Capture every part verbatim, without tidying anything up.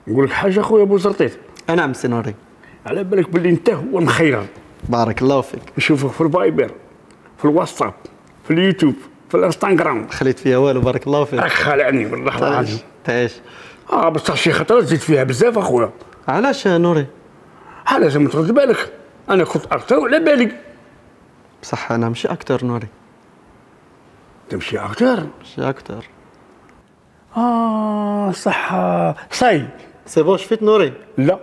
نقول لك حاجه خويا ابو زرطيط. نعم سي نوري. على بالك باللي انت هو المخير. بارك الله فيك. نشوفك في الفايبر، في الواتساب، في اليوتيوب، في الانستغرام. خليت فيها والو بارك الله فيك. راك خالعني والله العظيم. تعيش. اه بصح شي خطره زيد فيها بزاف اخويا. علاش نوري؟ ها لازم ترد بالك، انا كنت اكثر وعلى بالي. بصح انا ماشي اكتر نوري. تمشي اكثر؟ ماشي اكتر. اه صح صاي. سي بون شفيت نوري؟ لا.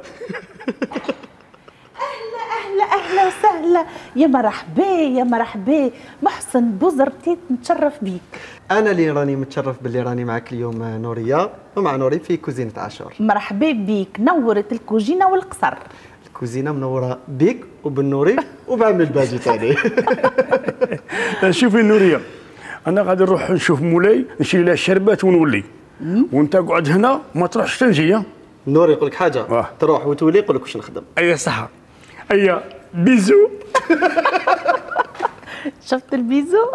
اهلا اهلا اهلا وسهلا، يا مرحبا يا مرحبا محسن بوزرتيت، نتشرف بيك. انا اللي راني متشرف باللي راني معك اليوم نوريه ومع نوري في كوزينه عاشور. مرحبا بيك، نورت الكوجينه والقصر. الكوزينه منوره بيك وبالنوري وبعمل الباجي تاني. شوفي نوريه، انا غادي نروح نشوف مولاي نشري له الشربات ونولي، وانت قعد هنا ما تروحش تنجي. نوري يقول لك حاجه آه. تروح وتولي يقول لك واش نخدم. اي صح. اي بيزو. شفت البيزو؟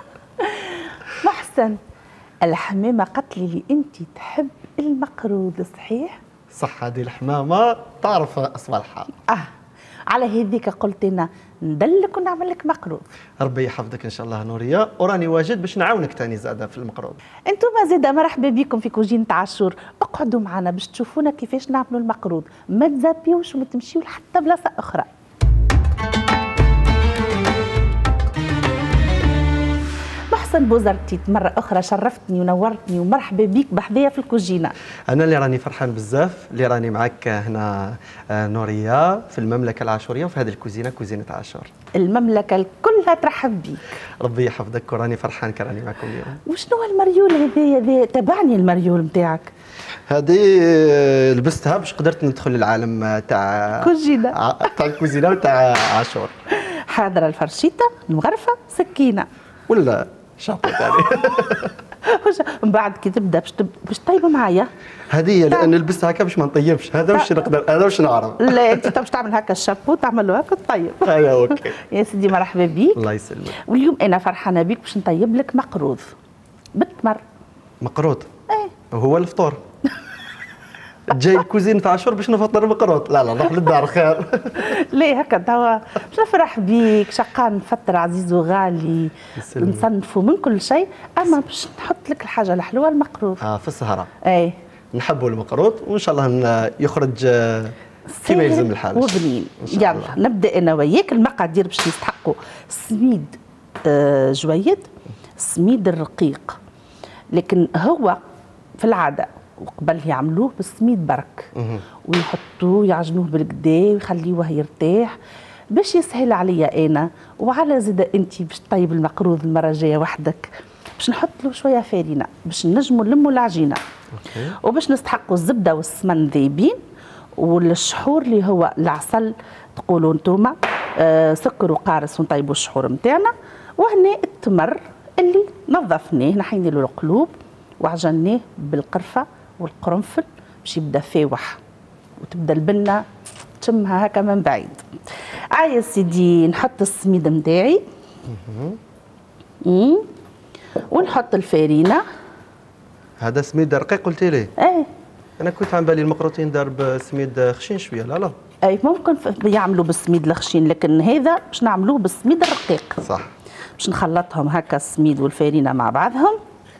محسن، الحمامه قالت لي اللي انت تحب المقروض، صحيح؟ صح، هذه الحمامه تعرف اصبالها. اه على هذيك قلت انا ندلك ونعمل لك مقروض. ربي يحفظك ان شاء الله نوريه، وراني واجد باش نعاونك ثاني زاده في المقروض. انتم زاده مرحبا بكم في كوجينة عاشور، اقعدوا معنا باش تشوفونا كيفاش نعملوا المقروض، ما تزابيوش وما تمشيو لحتى بلاصه اخرى. محسن بوزرتيت مرة أخرى شرفتني ونورتني ومرحبا بيك بحذايا في الكوجينة. أنا اللي راني فرحان بزاف اللي راني معك هنا نورية في المملكة العاشورية وفي هذه الكوزينة كوزينة عاشور. المملكة كلها ترحب بيك. ربي يحفظك وراني فرحان كراني معكم اليوم. وشنو المريول هذايا هذا؟ تابعني المريول نتاعك. هذه لبستها باش قدرت ندخل العالم تاع كوجينة تاع الكوزينة وتاع عاشور. حاضرة الفرشيطة المغرفة سكينة ولا شابو ثاني. من بعد كي تبدا باش باش طيبوا معايا. هذه لان لبستها هكا باش ما نطيبش، هذا واش نقدر، هذا واش نعرف. لا انت باش تعمل هكا الشابو تعمل له هكا طيب. ايوه اوكي. يا سيدي مرحبا بيك. الله يسلمك. واليوم انا فرحانه بيك باش نطيب لك مقروض بالتمر. مقروض؟ ايه هو الفطور. جاي الكوزين تاع عاشور باش نفطر مقروط. لا لا نروح للدار خير. ليه هكا توا باش نفرح بيك، شقان نفطر عزيز وغالي نصنفوا من كل شيء، اما باش نحط لك الحاجه الحلوه المقروط. اه في السهره. اي نحبوا المقروط وان شاء الله يخرج كما يلزم الحال وبنين. يلا نبدا انا وياك. المقادير باش يستحقوا سميد آه جويد، سميد الرقيق، لكن هو في العاده وقبل يعملوه بالسميد برك ويحطوه يعجنوه بالكدا ويخليوه يرتاح باش يسهل عليا انا وعلى زيد انت باش تطيب المقروض المره الجايه وحدك. باش نحط له شويه فارينه باش نجموا نلموا العجينه. أوكي. وباش نستحقوا الزبده والسمن ذايبين والشحور اللي هو العسل تقولوا انتوما، آه سكر وقارص ونطيبوا الشحور نتاعنا. وهنا التمر اللي نظفناه نحينا له القلوب وعجناه بالقرفه والقرنفل باش يبدا فاوح وتبدا البنه تشمها هكا من بعيد. عايا سيدي نحط السميد نتاعي ونحط الفارينه. هذا سميد رقيق قلتي لي؟ ايه انا كنت عم بالي المقروطين دار بسميد خشين شويه. لا لا اي ممكن يعملوا بالسميد الخشين، لكن هذا باش نعملوه بالسميد الرقيق. صح. باش نخلطهم هكا السميد والفارينه مع بعضهم.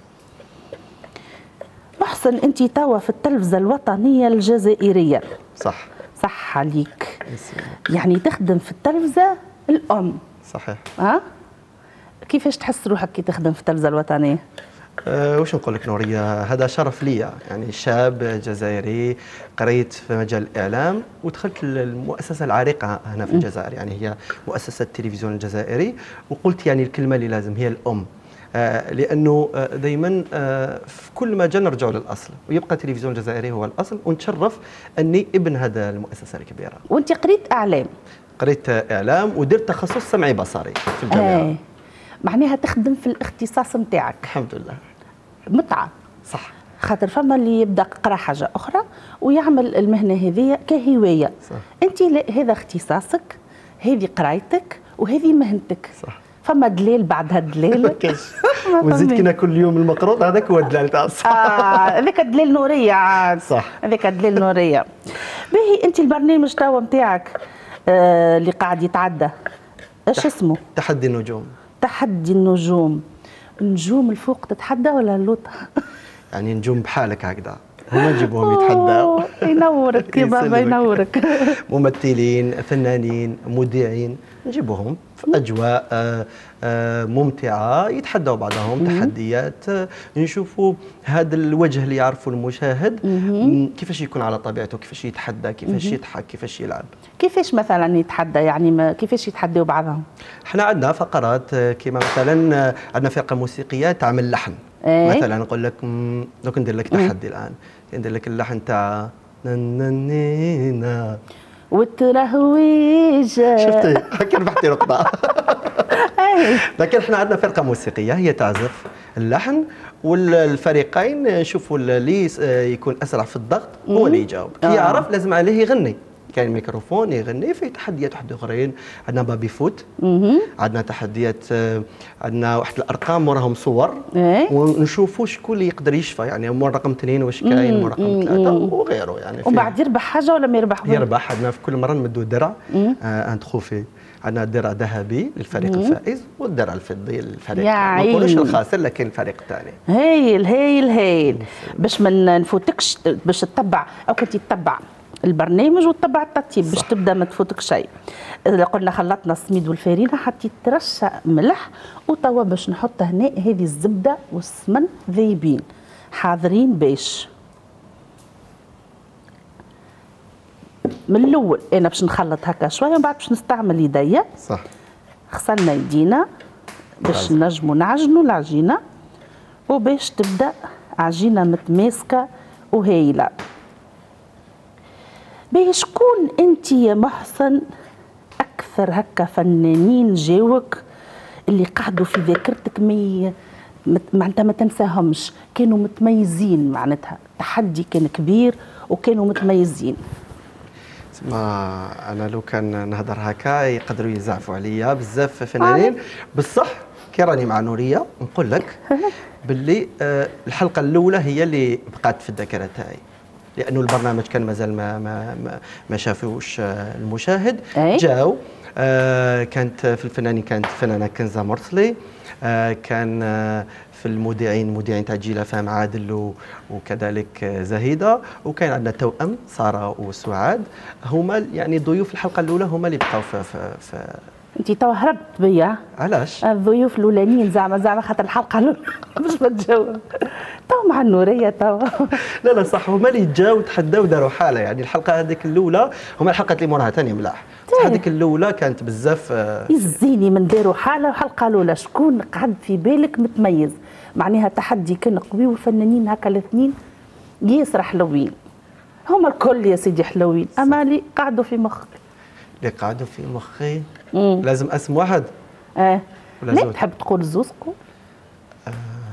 محسن انت توا في التلفزه الوطنيه الجزائريه. صح. صح عليك. يعني تخدم في التلفزه الام. صحيح. ها؟ كيفاش تحس روحك كي تخدم في التلفزه الوطنيه؟ أه واش نقول لك نوريه، هذا شرف ليا، يعني شاب جزائري قريت في مجال الاعلام ودخلت المؤسسه العريقه هنا في الجزائر، يعني هي مؤسسه التلفزيون الجزائري، وقلت يعني الكلمه اللي لازم هي الام. آه لانه آه دائما آه في كل ما جا نرجعوا للاصل ويبقى التلفزيون الجزائري هو الاصل، ونتشرف اني ابن هذا المؤسسه الكبيره. وانت قريت اعلام؟ قريت اعلام ودرت تخصص سمعي بصري في الجامعه. آه. معناها تخدم في الاختصاص نتاعك. الحمد لله. متعه. صح. خاطر فما اللي يبدا قرا حاجه اخرى ويعمل المهنه هذه كهوايه. صح. انت هذا اختصاصك، هذه قرايتك وهذه مهنتك. صح. فما دليل بعدها دليل. وزيد كنا كل يوم المقروط هذاك هو الدلال تاع الصح. اه هذاك دليل نوريه عاد. صح. هذاك دليل نوريه. باهي انت البرنامج توا نتاعك آه اللي قاعد يتعدى ايش اسمه؟ تحدي النجوم. تحدي النجوم. النجوم الفوق تتحدى ولا اللوط؟ يعني نجوم بحالك هكذا هما نجيبوهم يتحداو. ينورك يا بابا ينورك. ممثلين، فنانين، مذيعين نجيبوهم في اجواء آه، آه، ممتعه يتحدوا بعضهم تحديات، آه، نشوفوا هذا الوجه اللي يعرفوا المشاهد كيفاش يكون على طبيعته، كيفاش يتحدى، كيفاش يضحك، كيفاش يلعب. كيفاش مثلا يتحدى يعني ما كيفاش يتحدوا بعضهم؟ احنا عندنا فقرات آه، كما مثلا آه، عندنا فرقه موسيقيه تعمل لحن. ايه؟ مثلا نقول لك دوك ندير لك تحدي الان، ندير لك اللحن تاع نننينا والترهويج. شفتي هكا ربحتي نقطة. لكن احنا عندنا فرقة موسيقية هي تعزف اللحن، والفريقين يشوفوا اللي يكون أسرع في الضغط هو اللي يجاوب، كي آه. يعرف لازم عليه يغني، كاين ميكروفون يغني. في تحديات واحد اخرين عندنا بابي فوت، عندنا تحديات، عندنا واحد الارقام وراهم صور إيه؟ ونشوفوا شكون اللي يقدر يشفى، يعني مو رقم اثنين واش كاين، مو رقم ثلاثه وغيره. يعني ومن بعد يربح حاجه ولا ما يربح؟ يربح. عندنا في كل مره نمدوا درع ان تخوفي، عندنا درع ذهبي للفريق الفائز والدرع الفضي للفريق، ما نقولوش الخاسر لكن الفريق الثاني. هايل هايل هايل. باش ما نفوتكش، باش تتبع او كنت تتبع البرنامج وتتبع الترتيب باش تبدا ما تفوتك شيء. قلنا خلطنا السميد والفارينه حتى ترشى ملح، وتوا باش نحط هنا هذه الزبده والسمن ذايبين حاضرين. باش من الاول انا باش نخلط هكا شويه ومن بعد باش نستعمل يديا. صح. غسلنا يدينا باش نجموا نعجنوا العجينه، وباش تبدا عجينه متماسكه وهايله. باهي شكون انت يا محسن اكثر هكا فنانين جاوك اللي قعدوا في ذاكرتك مي معناتها ما تنساهمش، كانوا متميزين، معناتها التحدي كان كبير وكانوا متميزين؟ ما انا لو كان نهضر هكا يقدروا يزعفوا عليا بزاف فنانين، بصح كي راني مع نوريه نقول لك باللي آه الحلقه الاولى هي اللي بقات في الذاكره تاعي، لانه البرنامج كان مازال ما ما ما, ما شافوش آه المشاهد. أي؟ جاو آه كانت في الفنانين كانت الفنانه كنزه مرسلي، آه كان آه في المذيعين مذيعين تاع جيل فهم عادل وكذلك زهيده، وكان عندنا توأم ساره وسعاد، هما يعني ضيوف الحلقه الاولى هما اللي بقاو في, في, في انت توا هربت بيا. علاش؟ الضيوف الاولانيين زعما زعما خاطر الحلقه الاولى باش ما تجاوب. تو مع النوريه تو. لا لا صح، هما اللي جاو تحداو داروا حاله، يعني الحلقه هذيك الاولى هما الحلقات اللي موراها ثاني ملاح، بصح هذيك الاولى كانت بزاف. يزيني من داروا حاله الحلقه الاولى شكون قعد في بالك متميز، معناها تحدي كان قوي والفنانين هكا الاثنين ياسر حلوين، هما الكل يا سيدي حلوين، اما اللي قعدوا في مخك. اللي قعدوا في مخي مم. لازم اسم واحد؟ اه ولا لا زوج؟ تحب تقول زوزكو؟ آه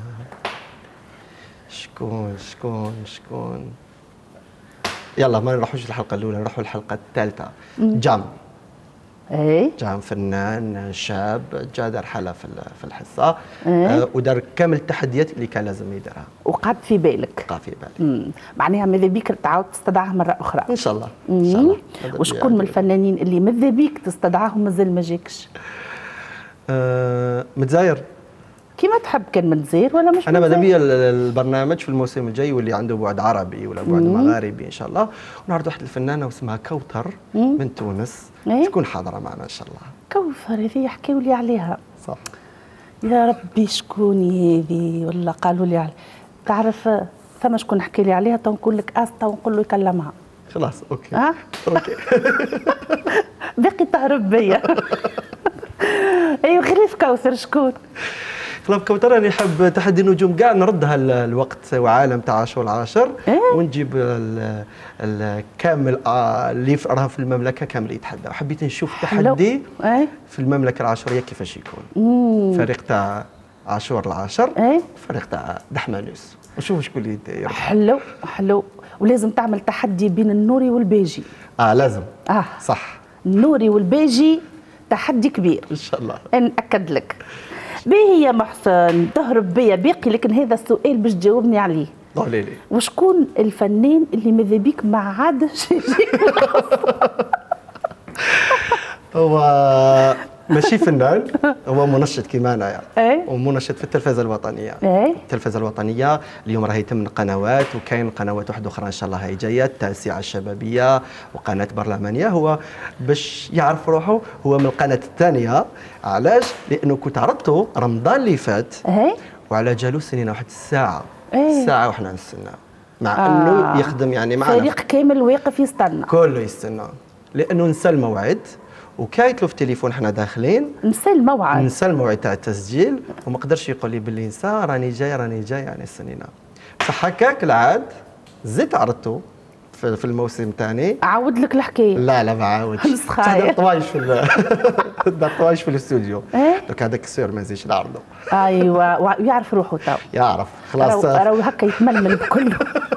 شكون شكون شكون يلا ما نروحوش الحلقه الاولى، نروحوا الحلقه الثالثه. جام. ايه جام فنان شاب جا دار حاله في في الحصه، إيه؟ آه ودار كامل التحديات اللي كان لازم يديرها وقعد في بالك. بقى في بالي. امم معناها ماذا بيك تعاود تستدعاه مره اخرى ان شاء الله ان شاء الله. وشكون من الفنانين اللي ماذا بيك تستدعاهم مازال ما جاكش؟ آه متزاير. كيما تحب، كان متزاير ولا مش انا ماذا متزاير؟ بيا البرنامج في الموسم الجاي واللي عنده بعد عربي ولا بعد مغاربي ان شاء الله، ونعرض واحد الفنانه واسمها كوثر من تونس، إيه؟ تكون حاضره معنا ان شاء الله. كوثر هذه يحكيوا لي عليها. صح. يا ربي شكون هذه ولا قالوا لي عليها. تعرف ثم شكون حكي لي عليها، تو نقول لك استا ونقول له يكلمها. خلاص اوكي. ها؟ اوكي. باقي تهرب بيا. ايوا خليف كوثر شكون؟ خلاص كوثر راني نحب تحدي النجوم كاع نردها الوقت وعالم تاع عاشور العاشر، إيه؟ ونجيب ال ال كامل اللي راها في المملكه كامل يتحدى، وحبيت نشوف تحدي إيه؟ في المملكه العاشوريه كيفاش يكون. مم. فريق تاع عاشور العاشر، إيه؟ فريق تاع دحمانوس، وشوف شكون اللي يربح. حلو حلو. ولازم تعمل تحدي بين النوري والباجي. اه لازم. اه صح. النوري والباجي تحدي كبير ان شاء الله. نأكد لك. باهي يا محسن تهرب بيا باقي، لكن هذا السؤال باش تجاوبني عليه. قولي لي وشكون الفنان اللي ماذا بيك ما عادش يجيك هو ماشي فنان، هو منشط كيما انايا، ايه ومنشط في التلفزه الوطنيه. ايه التلفزه الوطنيه اليوم راهي تم قنوات، وكاين قنوات واحده اخرى ان شاء الله هي جايه، التاسعه الشبابيه وقناه برلمانيه. هو باش يعرف روحه هو من القناه الثانيه. علاش؟ لانه كنت عرضته رمضان اللي فات، ايه وعلى جالو سنينا واحد الساعه ايه ساعه وحنا نستنى، مع آه. انه يخدم يعني معنا فريق كامل واقف يستنى، كله يستنى، لانه نسى الموعد وكايت له في التليفون حنا داخلين، نسى الموعد نسى الموعد تاع التسجيل، وما قدرش يقول لي باللي نسى راني جاي راني جاي يعني السنينه. بصح هكاك العاد زدت عرضته في, في الموسم الثاني. عاود لك الحكايه؟ لا لا ما عاودش، مسخاية. تهدر طوايش في تهدر طوايش في الاستوديو. ايه دوك هذاك السير ما يزيدش نعرضه. ايوه ويعرف روحه تو، يعرف خلاص راهو هكا يتململ بكله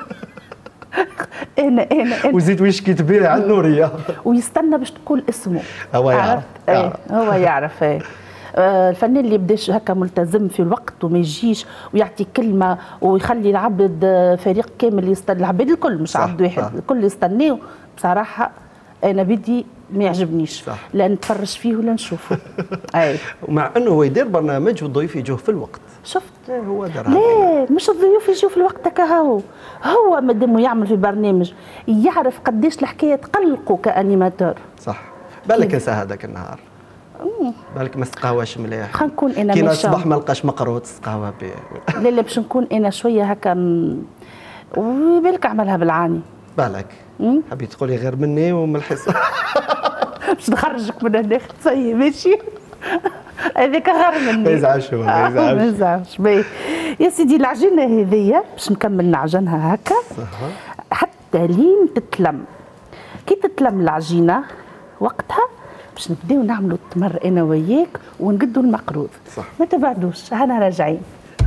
انا انا انا وزيد ويشكي تبيع على النوريه ويستنى باش تقول اسمه. هو يعرف, عرفت؟ ايه هو يعرف. ايه آه الفنان اللي بداش هكا ملتزم في الوقت وما يجيش ويعطي كلمه ويخلي العبد فريق كامل يستنى، العباد الكل مش عبد واحد، الكل يستناه. بصراحه انا بدي ما يعجبنيش، صح. لا نتفرج فيه ولا نشوفه. اي ومع انه هو يدير برنامج والضيوف يجوه في الوقت. شفت؟ هو دار لا مش الضيوف يجوا في الوقت هكا، هو هو مادامو يعمل في برنامج يعرف قداش الحكايه تقلقه كانيماتور. صح. بالك نسى هذاك النهار، بالك ما سقاواش مليح. خلينا نكون انا كي ماشي الصباح ما لقاش مقروط سقاوها به. لا لا باش نكون انا شويه هكا م... وبالك عملها بالعاني. بالك حبيت تقولي غير مني ومن الحصه باش نخرجك من هنا سي ماشي هذاك غير مني. ما يزعلش هو ما يزعلش ما يزعلش. باهي يا سيدي العجينه هذيا باش نكمل نعجنها هكا حتى لين تتلم. كي تتلم العجينه وقتها باش نبداو نعملوا التمر انا وياك ونقدوا المقروض. صح. ما تبعدوش هنا راجعين.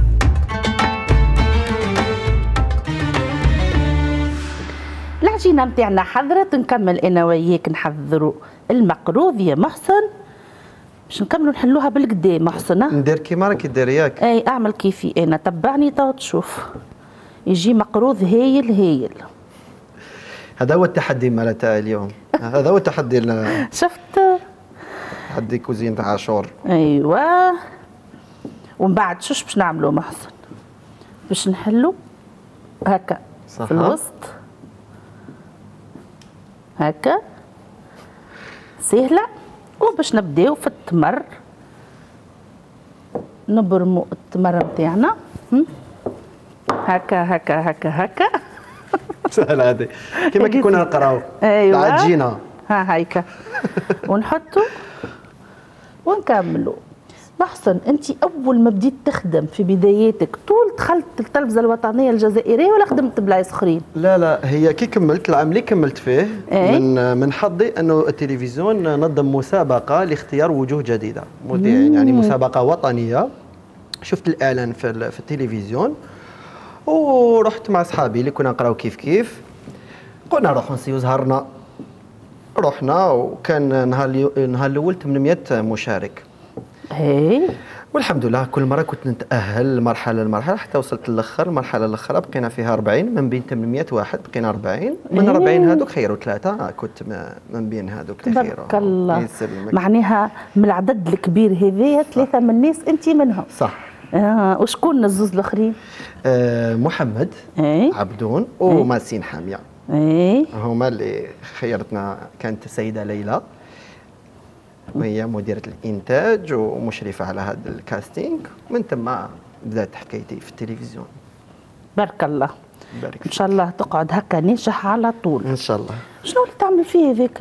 العجينه نتاعنا حضرت، نكمل انا وياك نحضروا المقروض يا محسن باش نكملوا نحلوها بالقدا. محسن ندير كيما راكي دير ياك. اي اعمل كيفي انا، تبعني تو تشوف يجي مقروض هايل هايل. هذا هو التحدي مال تاع اليوم، هذا هو التحدي لنا. شفت؟ تحدي كوزين تاع عاشور. ايوه ومن بعد شوش باش نعملوا محسن؟ باش نحلوا هكا في الوسط هكا سهله، وباش نبداو في التمر نبرموا التمر نتاعنا هكا هكا هكا هكا سهل هذه كيما كي كنا نقراو. ايوه العجينه ها هيك ونحطوا ونكملوا. محسن انت اول ما بديت تخدم في بداياتك طول دخلت التلفزه الوطنيه الجزائريه ولا خدمت بلايص اخرين؟ لا لا هي كي كملت العام اللي كملت فيه ايه؟ من من حظي انه التلفزيون نظم مسابقه لاختيار وجوه جديده مذيعين، يعني مسابقه وطنيه. شفت الاعلان في في التلفزيون ورحت مع اصحابي اللي كنا نقراو كيف كيف، قلنا نروحوا نسيو زهرنا. رحنا وكان نهار النهار الاول ثمانمئة مشارك. ايه والحمد لله كل مره كنت نتاهل مرحله لمرحله حتى وصلت للاخر. المرحله الاخرى بقينا فيها أربعين من بين ثمانمئة واحد، بقينا أربعين من إيه؟ أربعين هذوك خيروا ثلاثه كنت من بين هذوك اللي خيروا. تبارك الله. معناها من العدد الكبير هذايا ثلاثه من الناس انت منهم. صح. آه وشكون الزوز الاخرين؟ آه محمد ايه؟ عبدون وماسين حاميه. ايه هما اللي خيرتنا. كانت السيده ليلى وهي مديرة الإنتاج ومشرفة على هذا الكاستينج. من ثم بدأت حكايتي في التلفزيون. بارك الله. بارك إن شاء الله تقعد هكا ناجح على طول. إن شاء الله. شنو اللي تعمل فيه هذاك؟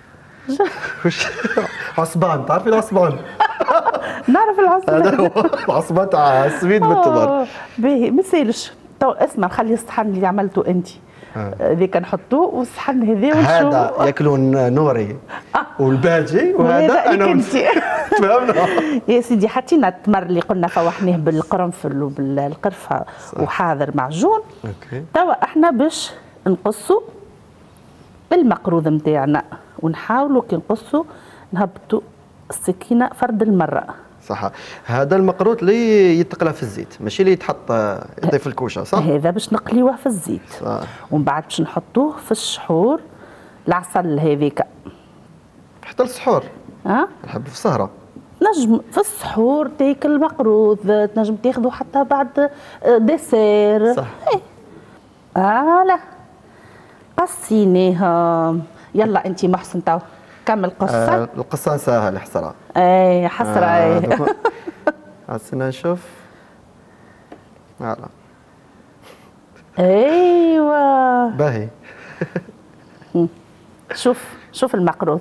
عصبان، تعرفي العصبان؟ نعرف العصبان. هذا هو العصبان تاع السميد بالتمر. باهي ما يسالش. تو اسمع خلي الصحن اللي عملته أنت ذيك نحطوه والصحن هذا هذا ياكلون نوري والباجي وهذا انا وانت. تفهمنا يا سيدي. حطينا التمر اللي قلنا فوحناه بالقرنفل وبالقرفه وحاضر معجون. اوكي. توا احنا باش نقصوا المقروض نتاعنا ونحاولوا كي نقصوا نهبطوا السكينه فرد المره. صح. هذا المقروط اللي يتقلى في الزيت ماشي اللي يتحط يضيف الكوشه صح؟ هذا باش نقليوه في الزيت صح. ومن بعد باش نحطوه في الشحور العسل هذيك حتى السحور. ها نحب في السهره. نجم في السحور تاكل مقروض، تنجم تاخذه حتى بعد ديسير. صح. ايه اه لا قصيناها. يلا انت محسن تو كمل قصه. آه القصه سهل حسره. اي حسره. آه اي هسنا نشوف. فوالا. ايوه باهي. شوف شوف المقروض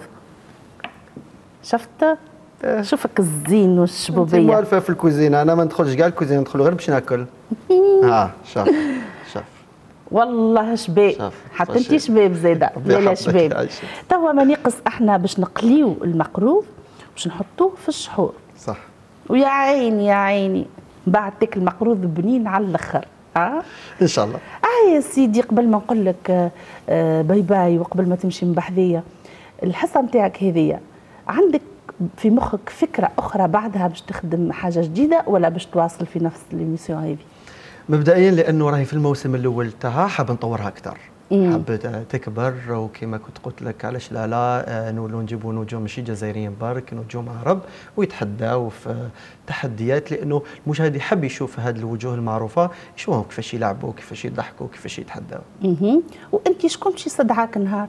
شفت؟ شوفك الزين انت والشبوبيه. مالفه في الكوزينه، انا ما ندخلش كاع الكوزينه، ندخل غير باش ناكل. ها شوف شوف والله شباب، شوف، حتى فشي. انت شباب زاده. ربي لا لا يحفظك شباب. يعيشك. توا ما ناقص احنا باش نقليو المقروض باش نحطوه في الشحور. صح. ويا عيني يا عيني بعد تاكل مقروض بنين على الاخر. اه ان شاء الله. اه يا سيدي، قبل ما نقول لك آه باي باي وقبل ما تمشي من بحذيه، الحصه نتاعك هذيا عندك في مخك فكره اخرى بعدها باش تخدم حاجه جديده ولا باش تواصل في نفس ليميسيون هذه؟ مبدئيا لانه راهي في الموسم الاول تاعها حاب نطورها اكثر، حبيت تكبر، وكما كنت قلت لك علاش لا لا نولوا نجيبوا نجوم ماشي جزائريين برك، نجوم عرب ويتحداو في تحديات، لانه المشاهد يحب يشوف هذه الوجوه المعروفه، يشوفهم كيفاش يلعبوا، كيفاش يضحكوا، كيفاش يتحداو. اها. وانت شكون باش يستدعاك نهار؟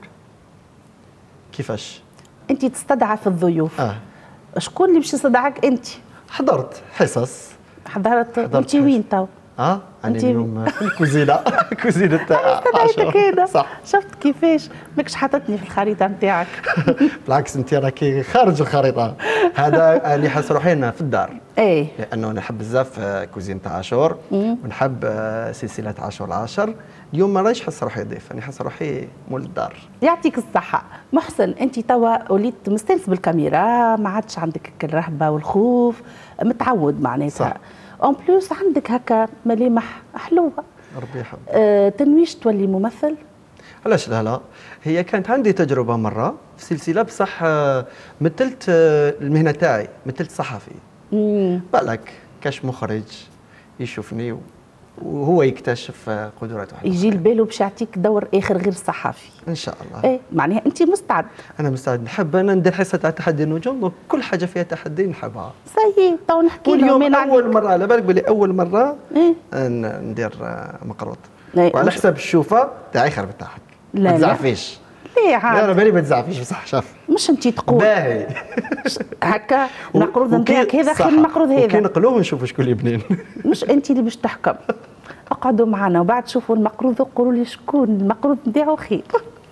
كيفاش؟ انت تستدعى في الضيوف. اه شكون اللي باش يستدعاك انت؟ حضرت حصص. حضرت. حضرت انت وين تو؟ اه انا أنت- اليوم في الكوزينه الكوزينه تاع استدعيتك هذا. صح. شفت كيفاش ماكش حاططني في الخريطه نتاعك. بالعكس انت راكي خارج الخريطه. هذا اللي حس روحي في الدار، ايه لانه نحب بزاف كوزينة عاشور ونحب سلسله عاشور العاشر. اليوم ما رايش حس روحي ضيف، انا حس روحي مول الدار. يعطيك الصحة. محسن انت توا وليت مستانس بالكاميرا، ما عادش عندك الرهبة والخوف، متعود معناتها. صح. اون بلوس عندك هكا ملامح حلوة. ربي يحفظك. أه تنويش تولي ممثل؟ علاش لا لا، هي كانت عندي تجربه مره في سلسله بصح آه، مثلت آه، المهنه تاعي، مثلت صحفي. امم بالك كاش مخرج يشوفني وهو يكتشف آه، قدراته. يجي لباله باش يعطيك دور اخر غير صحفي. ان شاء الله. ايه معناها انت مستعد. انا مستعد، نحب انا ندير حصه تاع تحدي النجوم، دونك كل حاجه فيها تحدي نحبها. سي تو نحكي لهم واليوم من اول عليك. مره، على بالك بلي اول مره ايه ن- ندير آه، مقروط. إيه، وعلى وش- حساب الشوفه تاعي خرب تاعك. لا، ما لا. تزعفيش. ليه لا انا عاد؟ بالي ما تزعفيش بصح شاف. مش انت تقول باهي. هكا المقروض وكي- نتاعك هذا صح. خير المقروض وكي هذا. نقلوه نشوفوا شكون اللي بنين. مش انت اللي باش تحكم. اقعدوا معنا وبعد شوفوا المقروض وقولوا لي شكون المقروض نتاعو خير.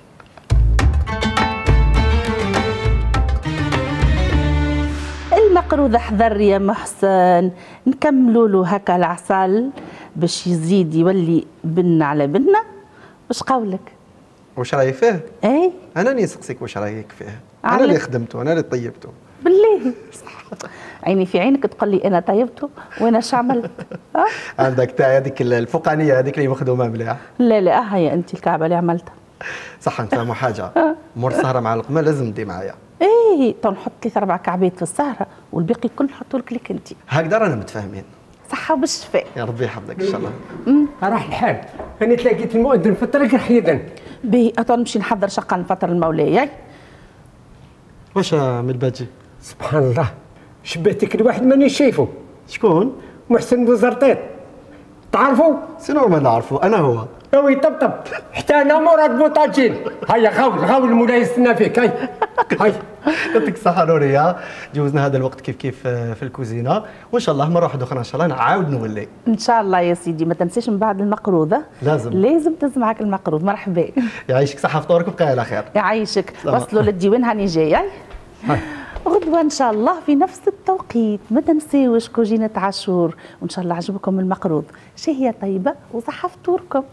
المقروض احذر يا محسن، نكملوا له هكا العسل باش يزيد يولي بن على بنه. واش قولك؟ واش رايك فيه؟ اي انا اللي نسقسيك واش رايك فيه. انا على- اللي خدمته، انا اللي طيبته. بالله عيني في عينك تقول لي انا طيبته وانا اش عملت؟ أه؟ عندك تاع هذيك الفوقانيه هذيك اللي مخدومه مليح. لا لا اه هي انت الكعبه اللي عملتها. صح نفهموا حاجه، مور السهره مع القمه لازم تدي معايا. ايه تو نحط ثلاث اربع كعبات في السهره والباقي كل نحطه لك لك انت. هكذا رانا متفاهمين. صحه وبالشفاء. يا ربي يحفظك ان شاء الله. راح الحال، انا تلاقيت المؤذن في الطريق راح يذن. باهي اتو نمشي نحضر شقه نفطر المولاي. واش من الباجي؟ سبحان الله، شبهتك لواحد ماني شايفه، شكون؟ محسن بوزرطيط. تعرفوا؟ سينو ما نعرفه، انا هو. اوي طبطب، حتى انا مراد بوطاجين. هيا غاول غاول المولاي يستنى فيك. هاي هاي يعطيك الصحة نورية، جوزنا هذا الوقت كيف كيف في الكوزينة، وإن شاء الله مرة واحدة أخرى إن شاء الله نعاود نولي. ان شاء الله يا سيدي، ما تنساش من بعد المقروضه. لازم. لازم تسمعك المقروض. مرحبا. يعيشك صحة فطورك وبقي على خير. يعيشك. سلام. وصلوا للديوان هاني جاي. غدوة إن شاء الله في نفس التوقيت. ما تنساوش كوجينة عاشور، وإن شاء الله عجبكم المقروض. شهية طيبة وصحة فطوركم.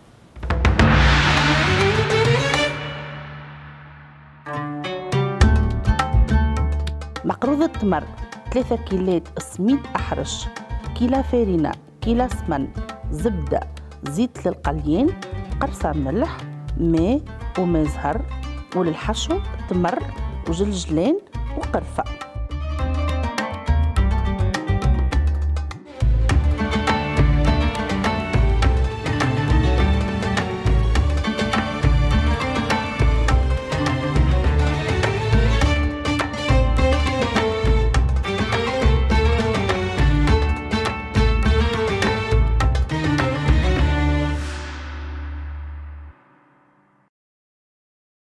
مقروض التمر ثلاثة كيلات سميد أحرش، كيلة فارينة، كيلة سمن، زبدة، زيت للقليين، قرصة ملح، ماء وماء زهر، وللحشو تمر وجلجلان وقرفة.